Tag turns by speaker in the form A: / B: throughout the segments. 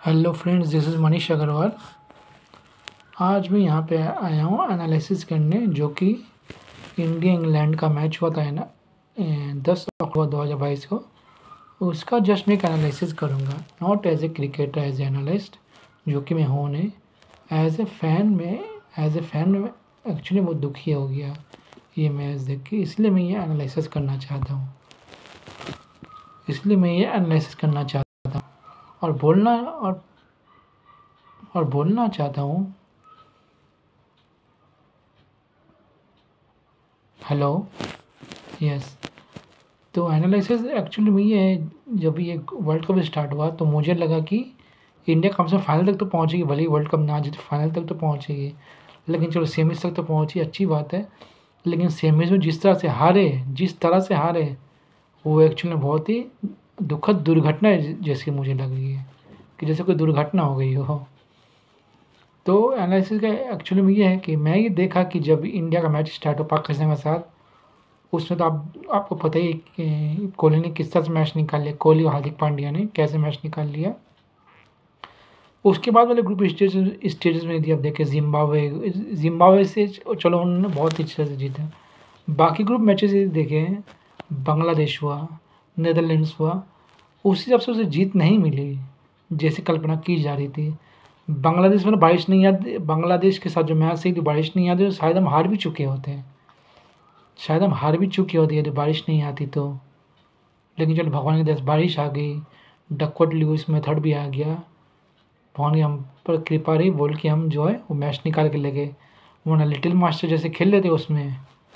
A: Hello friends, this is Manish Agarwal. आज मैं यहाँ पे आया हूँ एनालिसिस करने, जो कि इंडिया इंग्लैंड का मैच हुआ था ना 10 अक्टूबर 2022 को। उसका जस्ट मैं एक एनालिसिस करूँगा, not as a cricketer, as a analyst जो कि मैं हूँ नहीं। एज ए फैन में एक्चुअली बहुत दुखी हो गया ये मैच देख के, इसलिए मैं ये एनालिसिस करना चाहता हूँ। और बोलना चाहता हूँ। Hello, yes. तो एनालिसिस एक्चुअली में ये है, जब ये वर्ल्ड कप स्टार्ट हुआ तो मुझे लगा कि इंडिया कम से कम फाइनल तक तो पहुंचेगी, भले ही वर्ल्ड कप ना जीते फाइनल तक तो पहुंचेगी। लेकिन चलो सेमीज तक तो पहुंची, अच्छी बात है। लेकिन सेमीज में जिस तरह से हारे वो एक्चुअली में बहुत ही दुखद दुर्घटना जैसी मुझे लग रही है, कि जैसे कोई दुर्घटना हो गई हो। तो एनालिसिस का एक्चुअली में ये है कि मैं ये देखा कि जब इंडिया का मैच स्टार्ट हो पाकिस्तान के साथ, उसमें तो आपको पता ही है कि कोहली ने किस तरह से मैच निकाल लिया, कोहली और हार्दिक पांड्या ने कैसे मैच निकाल लिया। उसके बाद वाले ग्रुप स्टेजेस में यदि आप देखें, जिम्बाब्वे से चलो उन्होंने बहुत ही अच्छे से जीता। बाकी ग्रुप मैचेस यदि देखें, बांग्लादेश हुआ, नीदरलैंड्स हुआ, उस हिसाब से उसे जीत नहीं मिली जैसे कल्पना की जा रही थी। बांग्लादेश के साथ जो मैच थी, बारिश नहीं आती तो शायद हम हार भी चुके होते, यदि बारिश नहीं आती तो। लेकिन चलो भगवान की दया से बारिश आ गई, डकवर्थ लुईस मेथड भी आ गया, भगवान की हम पर कृपा रही बोल के हम जो है वो मैच निकाल के ले गए। वरना लिटिल मास्टर जैसे खेल लेते उसमें,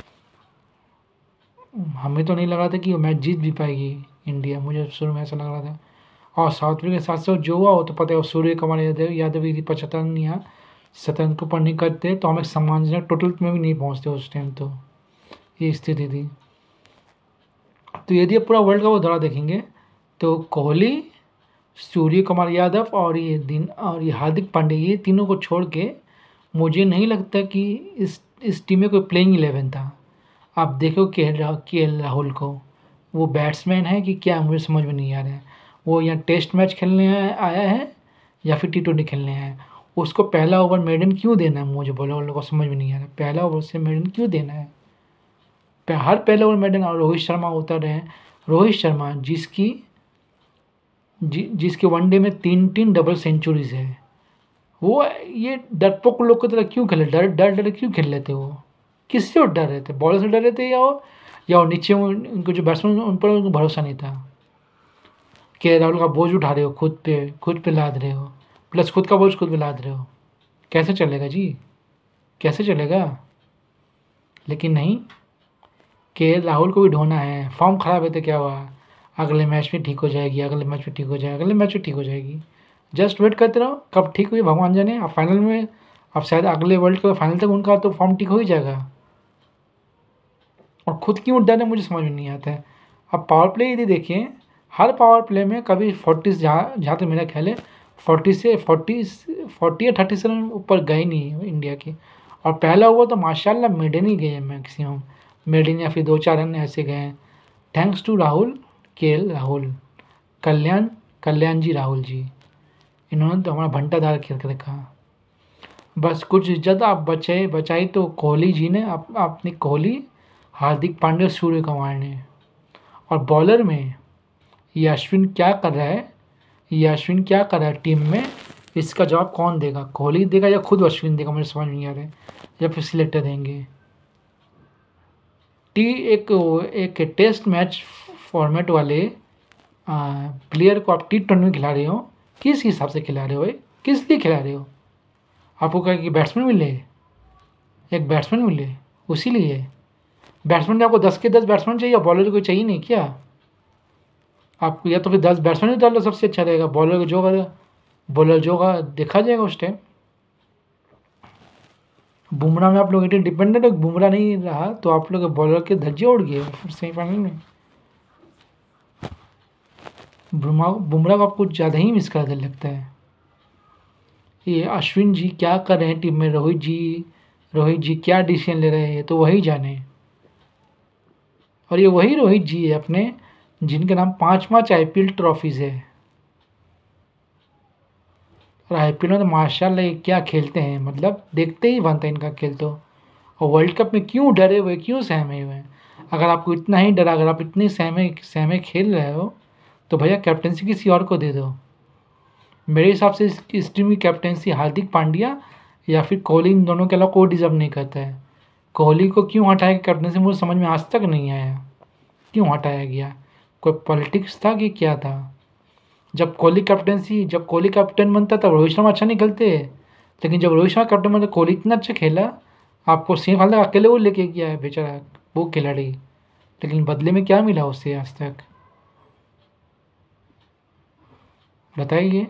A: हमें तो नहीं लगा था कि वो मैच जीत भी पाएगी इंडिया, मुझे शुरू में ऐसा लग रहा था। और साउथ अफ्रीका के साथ साथ जो हुआ वो तो पता है, सूर्य कुमार यादव यदि 75 रन या 70 रन के ऊपर नहीं करते तो हम एक सम्मानजनक टोटल में भी नहीं पहुँचते उस टाइम। तो ये स्थिति थी। तो यदि आप पूरा वर्ल्ड कप दौरा देखेंगे तो कोहली, सूर्य कुमार यादव और ये हार्दिक पांड्या, ये तीनों को छोड़ के मुझे नहीं लगता कि इस टीम में कोई प्लेइंग 11 था। आप देखो के एल राहुल को, वो बैट्समैन है कि क्या, मुझे समझ में नहीं आ रहा है। वो यहाँ टेस्ट मैच खेलने आया है या फिर T20 खेलने आया है। उसको पहला ओवर मेडन क्यों देना है, मुझे बॉलर को समझ में नहीं आ रहा है। पहला ओवर से मेडन क्यों देना है? हर पहले ओवर मेडन। और रोहित शर्मा उतर रहे हैं, रोहित शर्मा जिसके वनडे में 3 डबल सेंचुरीज है, वो ये डरपोक लोग की तरह क्यों खेले, डर क्यों खेल लेते? वो किससे डर रहे थे? बॉलर से डर रहे थे, या वो नीचे उनको जो बैट्समैन उन पर उनको भरोसा नहीं था? के राहुल का बोझ उठा रहे हो, खुद पे लाद रहे हो, प्लस खुद का बोझ खुद पे लाद रहे हो। कैसे चलेगा जी, कैसे चलेगा? लेकिन नहीं, के राहुल को भी ढोना है। फॉर्म खराब है तो क्या हुआ, अगले मैच में ठीक हो जाएगी, अगले मैच में ठीक हो जाएगी। जस्ट वेट करते रहो, कब ठीक हुई भगवान जाने। अब फाइनल में, अब शायद अगले वर्ल्ड कप फाइनल तक उनका तो फॉर्म ठीक हो ही जाएगा। और खुद क्यों डर है मुझे समझ में नहीं आता है। अब पावर प्ले यदि देखिए, हर पावर प्ले में कभी 40, जहाँ तक मेरा ख्याल है 40 या 30 रन ऊपर गए नहीं इंडिया के। और पहला ओवर तो माशाल्लाह मेडन ही गए हैं मैक्सिमम, मेडन या फिर 2-4 रन ऐसे गए हैं। Thanks to Rahul, KL Rahul, Kalyan ji Rahul ji, इन्होंने तो हमारा भंटाधार खेल कर रखा। बस कुछ इज्जत आप बचाई तो कोहली जी ने, अपनी कोहली, हार्दिक पांड्या, सूर्य कुमार ने। और बॉलर में ये अश्विन क्या कर रहा है टीम में, इसका जवाब कौन देगा? कोहली देगा या खुद अश्विन देगा? मुझे समझ नहीं आ रहा है। या फिर सिलेक्टर देंगे? एक टेस्ट मैच फॉर्मेट वाले प्लेयर को आप T20 में खिला रहे हो, किस हिसाब से खिला रहे हो? किस लिए खिला रहे हो? आपको क्या कि बैट्समैन मिले, एक बैट्समैन मिले, उसी लिए? बैट्समैन आपको 10 के 10 बैट्समैन चाहिए, बॉलर को चाहिए नहीं क्या? आपको या तो फिर 10 बैट्समैन ही डाल लो, सबसे अच्छा रहेगा। बॉलर जो होगा देखा जाएगा उस टाइम। बुमराह में आप लोग इतने डिपेंडेंट हो, बुमराह नहीं रहा तो आप लोग बॉलर के धज्जे उड़ गए सेमीफाइनल में। बुमराह को आप कुछ ज़्यादा ही मिस कर लगता है। ये अश्विन जी क्या कर रहे हैं टीम में, रोहित जी क्या डिसीजन ले रहे हैं, तो वही जाने। और ये वही रोहित जी है अपने, जिनके नाम 5 IPL ट्रॉफीज़ है। और आईपीएल में तो माशाल्लाह ये क्या खेलते हैं, मतलब देखते ही बनता है इनका खेल तो। और वर्ल्ड कप में क्यों डरे हुए, क्यों सहमे हुए हैं? अगर आपको इतना ही डरा, अगर आप इतने सहमे सहमे खेल रहे हो तो भैया कैप्टनसी किसी और को दे दो। मेरे हिसाब से इस टीम की कैप्टनसी हार्दिक पांड्या या फिर कोहली, इन दोनों के अलावा कोई डिज़र्व नहीं करता है। कोहली को क्यों हटाया कैप्टनसी मुझे समझ में आज तक नहीं आया, क्यों हटाया गया? कोई पॉलिटिक्स था कि क्या था? जब कोहली कैप्टन बनता तब रोहित शर्मा अच्छा नहीं खेलते, लेकिन जब रोहित शर्मा कैप्टन बनता कोहली इतना अच्छा खेला, आपको सेमीफाइनल तक अकेले वो लेके गया है बेचारा वो खिलाड़ी, लेकिन बदले में क्या मिला उससे आज तक बताइए?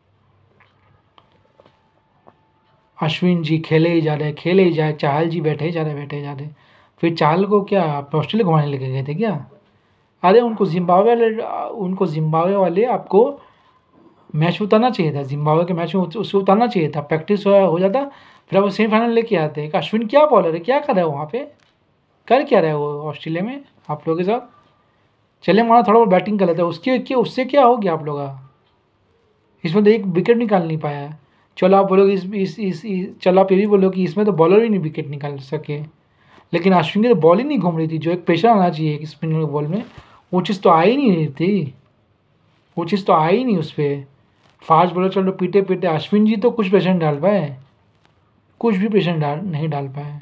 A: अश्विन जी खेले ही जा रहे, खेले ही जाए, चाहल जी बैठे ही जा रहे, बैठे ही जा रहे। फिर चाहल को क्या आप ऑस्ट्रेलिया घुमाने लेके गए थे क्या? अरे उनको जिम्बाब्वे वाले आपको मैच उतारना चाहिए था, जिम्बाब्वे के मैच में उसे उतारना चाहिए था, प्रैक्टिस हो जाता, फिर अब वो सेमीफाइनल लेके आते। एक अश्विन क्या बॉलर है, क्या कर रहा है वहाँ पे, कर क्या रहा है वो ऑस्ट्रेलिया में आप लोगों के साथ? चले माना थोड़ा बहुत बैटिंग कर लेता है, उससे क्या हो गया आप लोग का? इसमें तो एक विकेट निकाल नहीं पाया है। चलो आप बोलोगे चलो आप ये भी बोलो कि इसमें तो बॉलर भी नहीं विकेट निकाल सके, लेकिन अश्विन की तो बॉल ही नहीं घूम रही थी। जो एक प्रेशर आना चाहिए एक स्पिनर बॉल में, वो चीज़ तो आ ही नहीं रही थी, वो चीज़ तो आई नहीं उस पर। फास्ट बॉलर चलो पीटे पीटे, अश्विन जी तो कुछ प्रेशर नहीं डाल पाए, कुछ भी प्रेशर नहीं डाल पाए।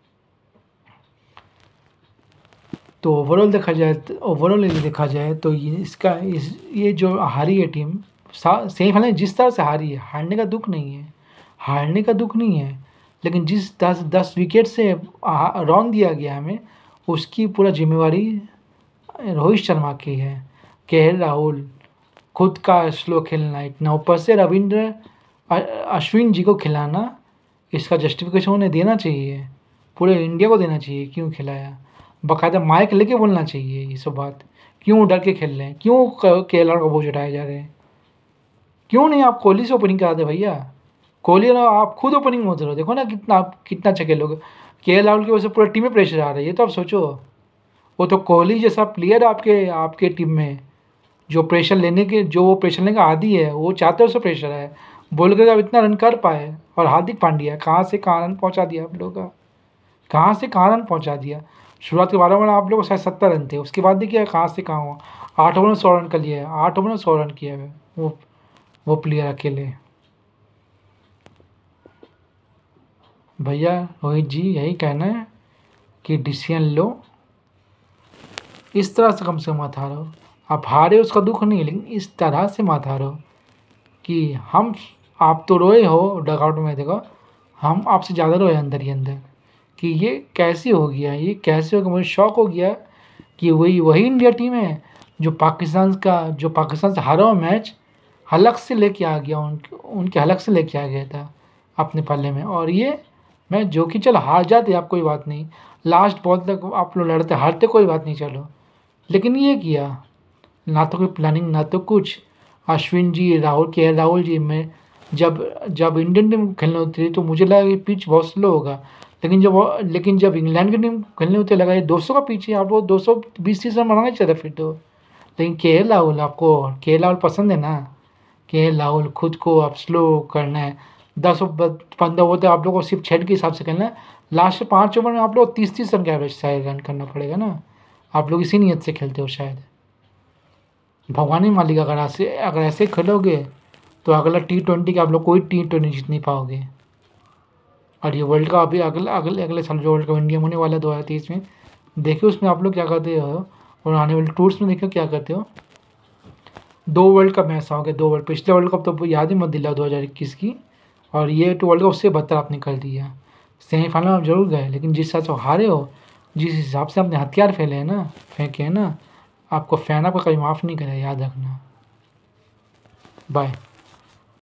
A: तो ओवरऑल यदि देखा जाए तो ये जो हारी है टीम सेमीफाइनल जिस तरह से हारी है, हारने का दुख नहीं है, हारने का दुख नहीं है, लेकिन जिस 10 विकेट से रौंद दिया गया हमें, उसकी पूरा जिम्मेवारी रोहित शर्मा की है। राहुल खुद का स्लो खेलना, इतना ऊपर से अश्विन जी को खिलाना, इसका जस्टिफिकेशन उन्हें देना चाहिए, पूरे इंडिया को देना चाहिए क्यों खिलाया। बाकायदा माइक लेके बोलना चाहिए ये सब बात, क्यों डर के खेल रहे हैं, क्यों केएल का बोझ उठाए जा रहे हैं? क्यों नहीं आप कोहली से ओपनिंग करा दे भैया? कोहली और आप खुद ओपनिंग में उतरो, देखो ना कितना अच्छा खेलोगे। केएल की वजह से पूरा टीम में प्रेशर आ रहा है, ये तो आप सोचो। वो तो कोहली जैसा प्लेयर आपके आपके टीम में जो वो प्रेशर लेने का आदी है, वो चाहते उससे प्रेशर है, बोल कर आप इतना रन कर पाए। और हार्दिक पांड्या कहाँ से कहाँ रन पहुँचा दिया आप लोगों का, कहाँ से कहाँ रन पहुँचा दिया। शुरुआत के 12 ओवर में आप लोग शायद 70 रन थे, उसके बाद देखिए कहाँ से कहाँ हुआ। 8 ओवर में 100 रन कर लिया है, 8 ओवर में 100 रन किया है वो प्लेयर अकेले। भैया रोहित जी यही कहना है कि डिसीजन लो, इस तरह से कम से कम मत हारो। आप हारे उसका दुख नहीं है, लेकिन इस तरह से मत हारो कि आप तो रोए हो डगआउट में, देखो हम आपसे ज़्यादा रोए अंदर ही अंदर कि ये कैसे हो गया, ये कैसे हो गया। मुझे शौक हो गया कि वही इंडिया टीम है जो पाकिस्तान से हारा हुआ मैच हलक से लेके आ गया, उनके हलक से लेके आ गया था अपने पल्ले में। और ये मैच जो कि चल हार जाते आप कोई बात नहीं, लास्ट बॉल तक आप लोग लड़ते हारते कोई बात नहीं चलो, लेकिन ये किया ना तो कोई प्लानिंग ना तो कुछ। अश्विन जी राहुल जी में जब इंडियन टीम खेलने होती थी तो मुझे लगा कि पिच बहुत स्लो होगा, लेकिन जब इंग्लैंड की टीम खेलने होते लगा ये 200 का पिच है, आप लोग 220-30 रन बनाना चाहिए था फिर तो। लेकिन के राहुल पसंद है ना, के राहुल खुद को आप स्लो करना है। 10-15 ओवर आप लोग को सिर्फ 6 के हिसाब से खेलना है, लास्ट 5 ओवर में आप लोग 30-30 रन का एवरेज शायद रन करना पड़ेगा ना। आप लोग इसी नीयत से खेलते हो शायद, भगवान ही मालिक। अगर ऐसे खेलोगे तो अगला T20 का आप लोग कोई T20 जीत नहीं पाओगे। और ये वर्ल्ड कप अभी अगले साल जो वर्ल्ड कप इंडिया में होने वाला है 2023 में, देखिए उसमें आप लोग क्या करते हो, और आने वाले टूर्स में देखिए क्या करते हो। 2 वर्ल्ड कप में ऐसा हो गया, 2 वर्ल्ड, पिछले वर्ल्ड कप तो याद ही मत दिलाओ 2021 की, और ये वर्ल्ड कप उससे बदतर आपने कर दिया। सेमीफाइनल में आप जरूर गए, लेकिन जिस हिसाब से हारे हो, जिस हिसाब से आपने हथियार फेंके हैं ना, आपको फैन आपका कभी माफ़ नहीं करेगा, याद रखना। बाय।